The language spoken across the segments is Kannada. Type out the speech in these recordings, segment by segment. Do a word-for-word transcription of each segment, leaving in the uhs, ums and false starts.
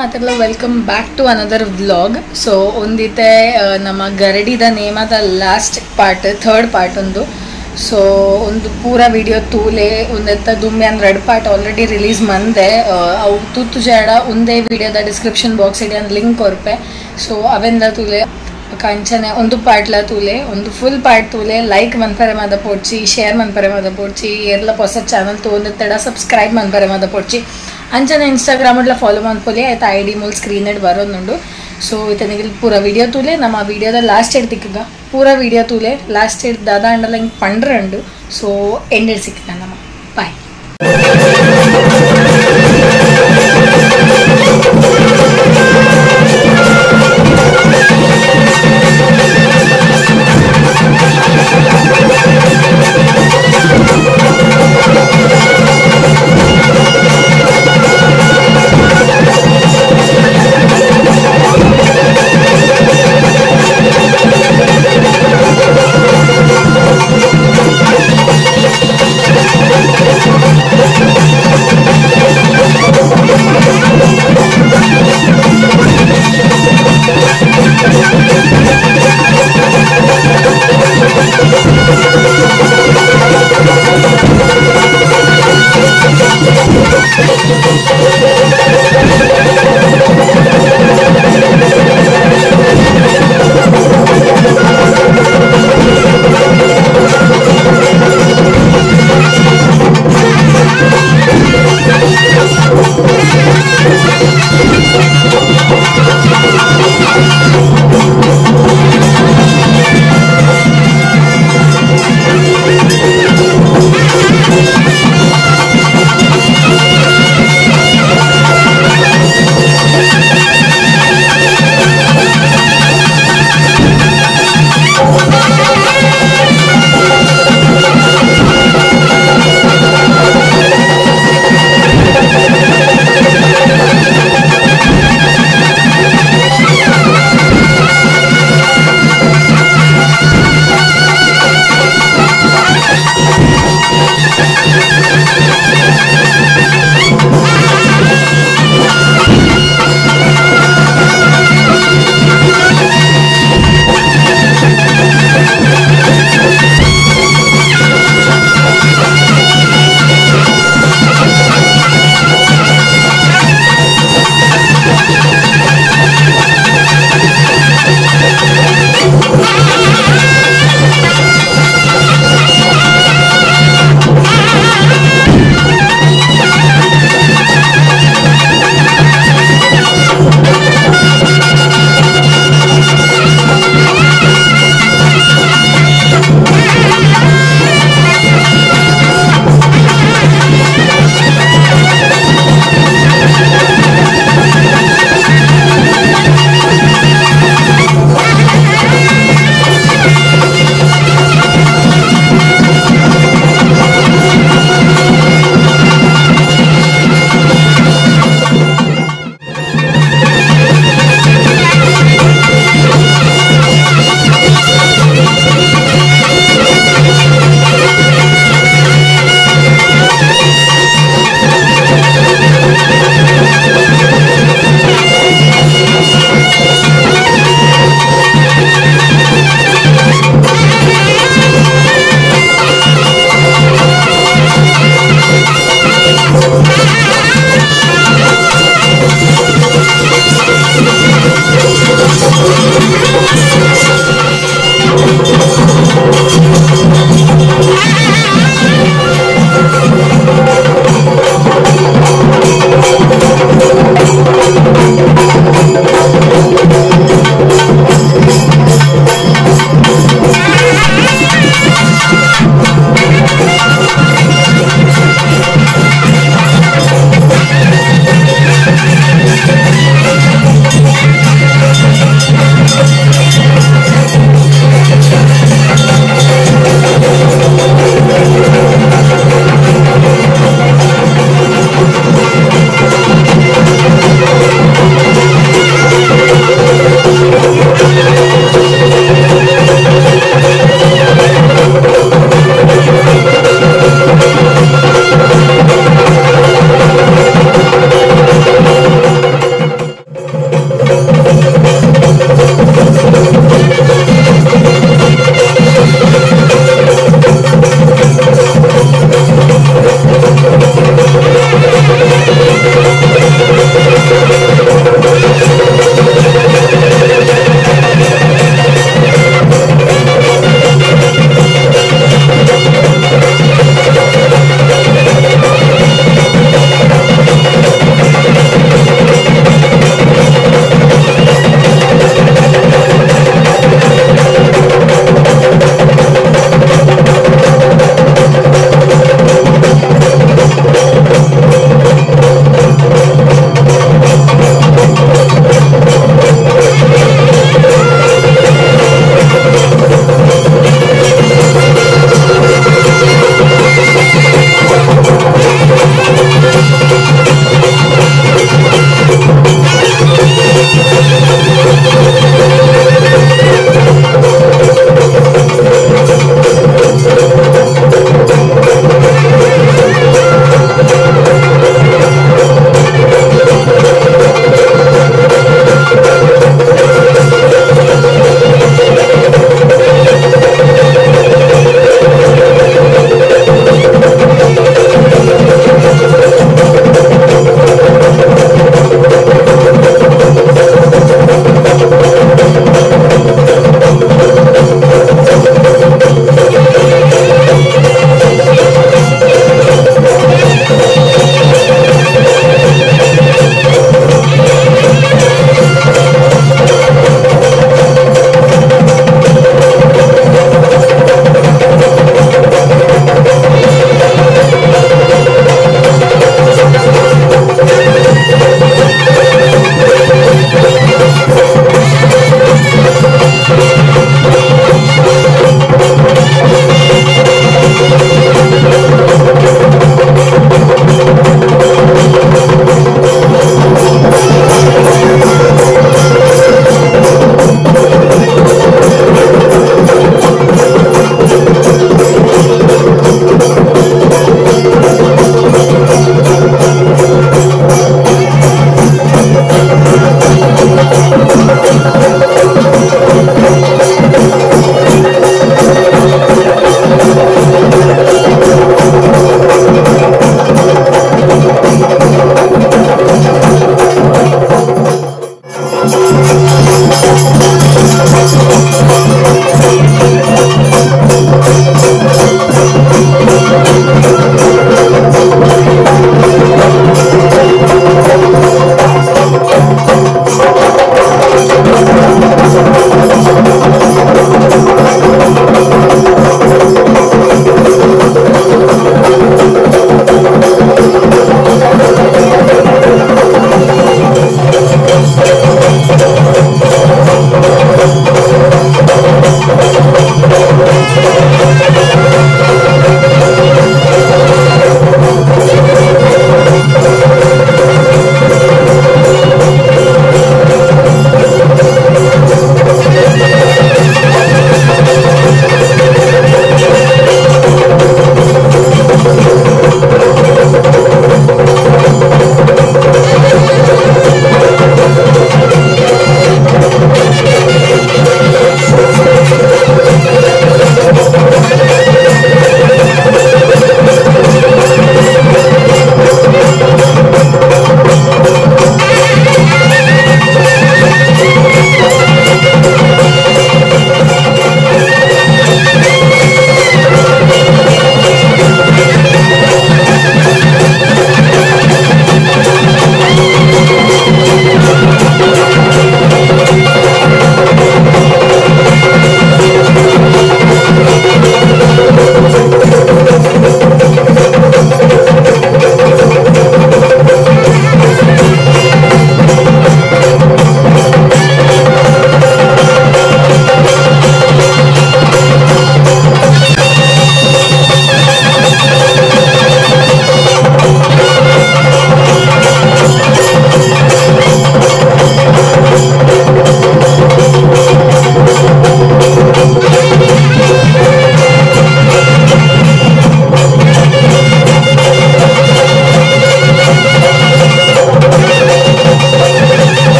ಮಾತೆಲ್ಲ welcome back to another vlog. So ಒಂದಿತ್ತೆ ನಮ್ಮ ಗರಡಿದ ನೇಮದ ಲಾಸ್ಟ್ ಪಾರ್ಟ್ ಥರ್ಡ್ ಪಾರ್ಟ್ ಒಂದು. ಸೊ ಒಂದು ಪೂರ ವಿಡಿಯೋ ತೂಲೆ ಒಂದೆತ್ತ ದುಮ್ಮೆ ಅಂದ್ರೆ ಎರಡು ಪಾರ್ಟ್ ಆಲ್ರೆಡಿ ರಿಲೀಸ್ ಮಂದೆ ಅವು ತುತ್ತು ಜಾಡ ಒಂದೇ ವಿಡಿಯೋದ ಡಿಸ್ಕ್ರಿಪ್ಷನ್ ಬಾಕ್ಸ್ ಇಡಿ ಒಂದು ಲಿಂಕ್ ಕೊರ್ಪೆ. ಸೊ ಅವೆಂದ ತೂಲೆ ಕಂಚನೆ ಒಂದು ಪಾರ್ಟ್ಲ ತೂಲೆ ಒಂದು ಫುಲ್ ಪಾರ್ಟ್ ತೂಲೆ ಲೈಕ್ ಮನ್ಪರೆ ಮಾದ ಪೋಡ್ಚಿ, ಶೇರ್ ಮನ್ಪರೆ ಮಾದ ಪೋಡ್ಚಿ, ಎಲ್ಲ ಹೊಸ ಚಾನಲ್ ತಗೊಂಡಿತ್ತಡ ಸಬ್ಸ್ಕ್ರೈಬ್ ಮನ್ಪರೆ ಮಾದ ಪೋಡ್ಚಿ. ಅಂಚನೆ ಇನ್ಸ್ಟಾಗ್ರಾಮ್ಲ ಫಾಲೋ ಮಾಡ್ಕೊಳ್ಳಿ ಆಯ್ತು. ಐ ಡಿ ಮೂಲ ಸ್ಕ್ರೀನ್ ಎಡ್ ಬರೋದುಂಡು. ಸೊ ಇತನಿಗೆ ಪೂರ ವಿಡಿಯೋ ತೂಲೆ ನಮ್ಮ ವಿಡಿಯೋದ ಲಾಸ್ಟ್ ಎಡ್ ತಿಕ್ಕಗ ಪೂರ ವಿಡಿಯೋ ತೂಲೆ ಲಾಸ್ಟ್ ಎಡ್ ದಾದಾ ಅಂಡಲ್ಲ ಹಿಂಗೆ ಪಂಡ್ರೆ ಉಂಡು. ಸೊ ಎಂಡೆಡ್ ಸಿಕ್ಕ ನಮ್ಮ ಬಾಯ್.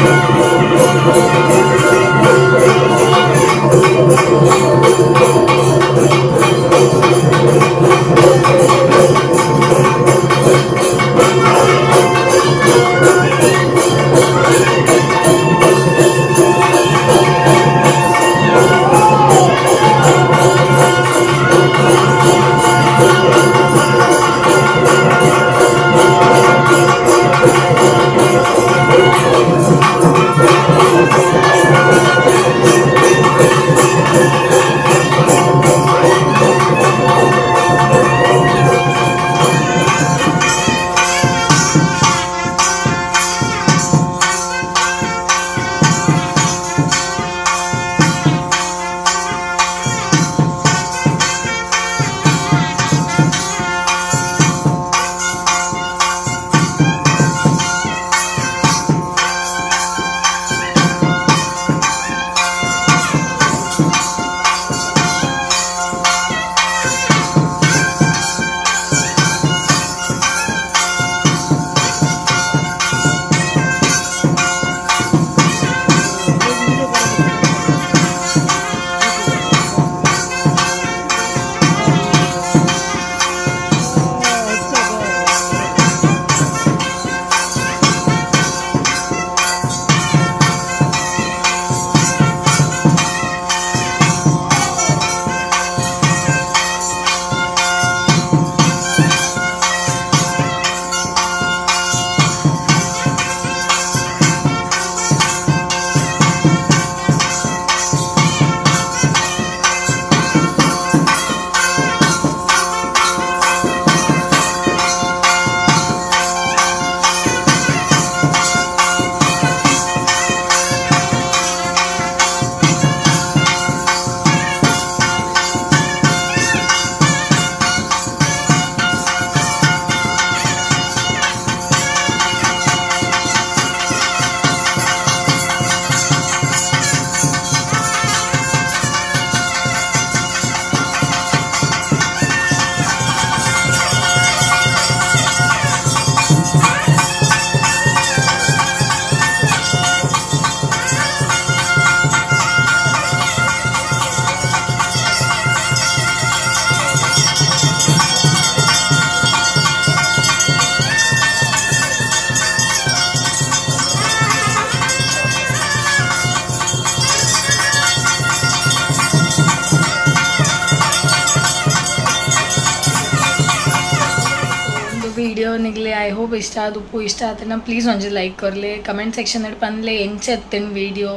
वीडियो निगले आई होप इष्ट उप्पु इष्ट आतना प्लीज़ ಒಂಜಿ ಲೈಕ್ ಕೊರ್ಲೆ ಕಮೆಂಟ್ ಸೆಕ್ಷನ್ ಡ್ ಪನ್ಲೆ ಎಂಚ ಎತ್ತಿನ ವಿಡಿಯೋ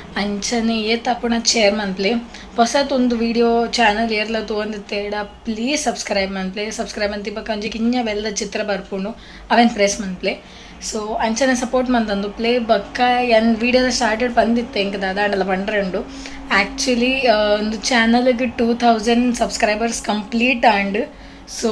ಅಂಚನೆ ಏತ್ ಅಪ್ಪುನ ಶೇರ್ ಮನ್ಪ್ಲೆ ಹೊಸತ್ ಒಂದು ವಿಡಿಯೋ ಚಾನಲ್ ಏರ್ಲ ತೋಂದಿತ್ತೇಡ ಪ್ಲೀಸ್ ಸಬ್ಸ್ಕ್ರೈಬ್ ಮನ್ಪ್ಲೆ ಸಬ್ಸ್ಕ್ರೈಬ್ ಅಂತಿ ಬಕ್ಕ ಒಂಜಿ ಕಿಂಜ ಬೆಲ್ಲದ ಚಿತ್ರ ಬರ್ಪುಂಡು ಅವೆನ್ ಪ್ರೆಸ್ ಮನ್ಪ್ಲೆ ಸೊ ಅಂಚನೆ ಸಪೋರ್ಟ್ ಮಂತಂದು ಪ್ಲೇ ಬಕ್ಕ ಎನ್ ವಿಡಿಯೋದ ಸ್ಟಾರ್ಟೆಡ್ ಬಂದಿತ್ತೆ ಎಂಕ್ ದಾದಾಂಡಲ ಪಂಡ್ರೆಂಡು ಆ್ಯಕ್ಚುಲಿ ಒಂದು ಚಾನಲ್ಗೆ two thousand subscribers complete and so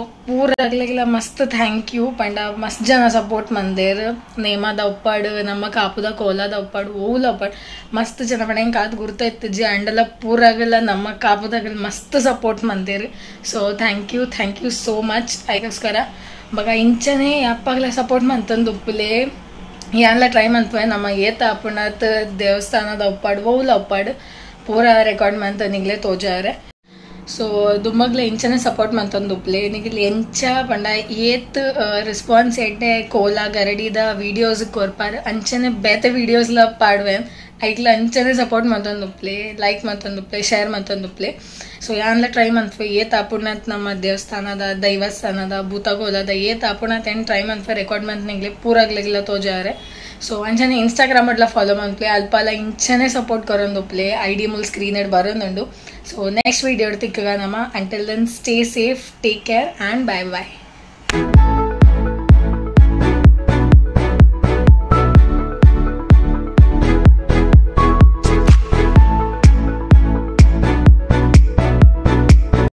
पूरा मस्त थैंक यू पंड मस्त जन सपोर्ट मंदेर ನೇಮದ ಉಪ್ಪಾಡು ನಮ್ಮ ಕಾಪುದ ಕೋಲಾದ ಉಪ್ಪಾಡು ಓಲ ಉಪ್ಪಾಡು ಮಸ್ತ್ ಜನ ಪಡೆ ಕಾದು ಗುರ್ತೈತಿಜ್ಜಿ ಅಂಡಲ ಪೂರಾಗಲ್ಲ ನಮ್ಮ ಕಾಪುದಾಗ ಮಸ್ತ್ ಸಪೋರ್ಟ್ ಮಂದೇರು so thank you thank you so much ಅದಕ್ಕೋಸ್ಕರ ಬಗ ಇಂಚನೆ ಅಪ್ಪಾಗಲ ಸಪೋರ್ಟ್ ಮಂತಂದು ಉಪ್ಪುಲೆ ಯಾನ್ಲ ಟ್ರೈ ಮಂತ್ವೆ ನಮ್ಮ ಏತ ಅಪ್ಪುಣತ್ ದೇವಸ್ಥಾನದ ಉಪ್ಪಾಡು ಓಲ ಉಪ್ಪಾಡು ಪೂರ ರೆಕಾರ್ಡ್ ಮಂತ ನಿಗ್ಲೆ ತೋಜಾರೆ सो दुम्मगले इंचने सपोर्ट मंतंदु उप्ले निगले ಎಂಚ ಪಂಡ ಏತ್ ರೆಸ್ಪಾನ್ಸ್ ಎಡ್ಡೆ ಕೋಲಾ ಗರಡಿದ ವಿಡಿಯೋಸ್ ಕೊರ್ಪಾರ ಅಂಚನೆ ಬೇತೆ ವಿಡಿಯೋಸ್ ಲ ಪಾಡ್ವೆ ಐಕ್ಲ ಅಂಚನೆ ಸಪೋರ್ಟ್ ಮಂತಂದು ಉಪ್ಲೆ ಲೈಕ್ ಮಂತಂದು ಉಪ್ಲೆ ಶೇರ್ ಮಂತಂದು ಉಪ್ಲೆ ಸೊ ಯಾನ್ಲ ಟ್ರೈ ಮಂತ್ವೆ ಏತ್ ಅಪುಣತ್ ನಮ್ಮ ದೇವಸ್ಥಾನದ ದೈವಸ್ಥಾನದ ಭೂತಗೋಲದ ಏತ್ ಅಪುಣತ್ ಏನ್ ಟ್ರೈ ಮಂತ್ವೆ ರೆಕಾರ್ಡ್ ಮಂತ್ ನಿಗ್ಲೆ ಪೂರಾಗ್ಲೆಗ್ಲ ತೋಜಾರೆ ಸೊ ಅಂಚನೆ ಇನ್ಸ್ಟಾಗ್ರಾಮ್ ಅಡ್ಲ ಫಾಲೋ ಮಂತ್ಲೆ ಅಲ್ಪಲ ಇಂಚನೆ ಸಪೋರ್ಟ್ ಕೊರೊಂದು ಉಪ್ಲೆ ಐ ಡಿ ಮುಲ್ ಸ್ಕ್ರೀನ್ ಎಡ್ ಬರೋಂದುಂಡು ಸೊ ನೆಕ್ಸ್ಟ್ ವಿಡಿಯೋ ತಿಕ್ಕಗ ನಮ್ಮ until then stay safe take care and bye by